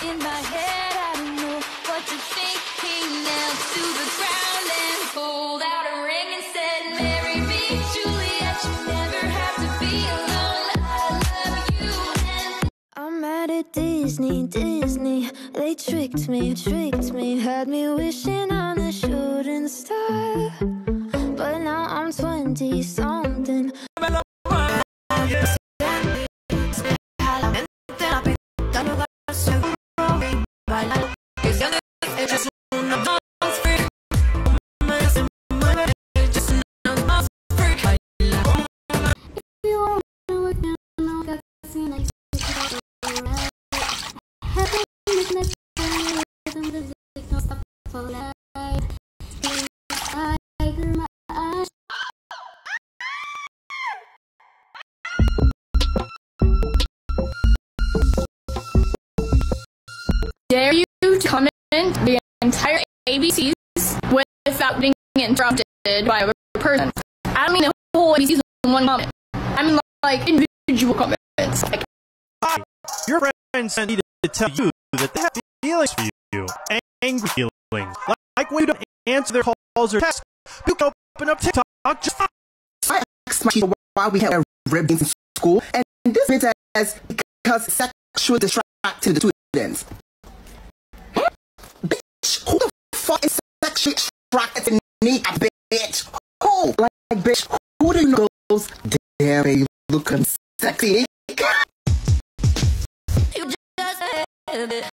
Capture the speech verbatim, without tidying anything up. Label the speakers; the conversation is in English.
Speaker 1: in my head. I don't know what to think. He knelt to the ground and pulled out a ring and said, marry me, Juliet, you never have to be alone. I love you. And I'm mad at Disney, Disney. They tricked me, tricked me, had me wishing on a shooting star. But now I'm twenty something.
Speaker 2: Dare you to comment the entire A B Cs without getting interrupted by a person? I don't mean the whole A B Cs in one comment. I mean like individual comments. Like,
Speaker 3: your friend sent me to tell you that they have feelings for you, angry feelings. Like, like when you don't answer their calls or texts, you can open up TikTok. Just
Speaker 4: I asked my teacher why we have ribbons in school, and this means as because sexual distraction to the students. Bitch, who the fuck is sexually attracted to me, bitch? Who? Like, bitch, who do you know goes, damn, they looking sexy?
Speaker 1: you just said it.